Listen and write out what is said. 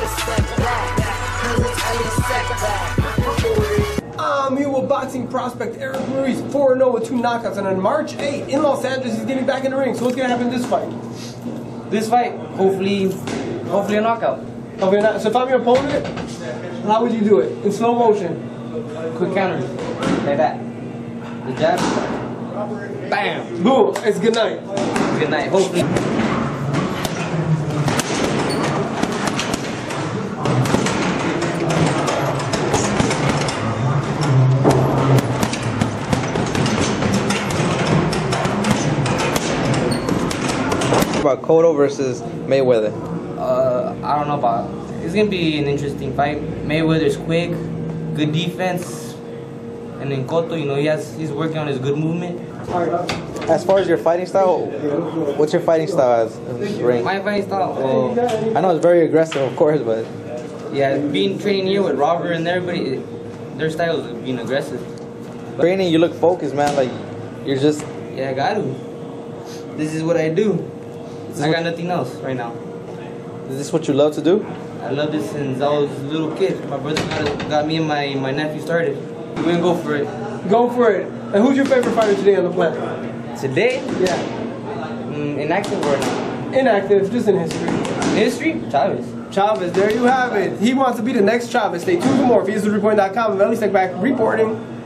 I'm here with boxing prospect Eric Ruiz, 4-0 with 2 knockouts, and on March 8th in Los Angeles, he's getting back in the ring. So what's gonna happen in this fight? This fight, hopefully a knockout. Okay, now, so if I'm your opponent, how would you do it? In slow motion. Quick counters, like that. The jab, bam, Boom. It's good night. good night. Hopefully. About Cotto versus Mayweather? I don't know about. It's gonna be an interesting fight. Mayweather's quick, good defense, and then Cotto, you know, he's working on his good movement. As far as your fighting style, what's your fighting style as in the ring? My fighting style, I know it's very aggressive, of course, but yeah, training here with Robert and everybody, their style is being aggressive. training, you look focused, man. Like you're just. Yeah, I got to. This is what I do. I got nothing else right now. Is this what you love to do? I love this since I was a little kid. My brother got me and my nephew started. We're gonna go for it. Go for it. And who's your favorite fighter today on the planet? Today? Yeah. Inactive or not? Inactive, just in history. History? Chavez. Chavez, there you have it. He wants to be the next Chavez. Stay tuned for more. VSReport.com. And at least back reporting.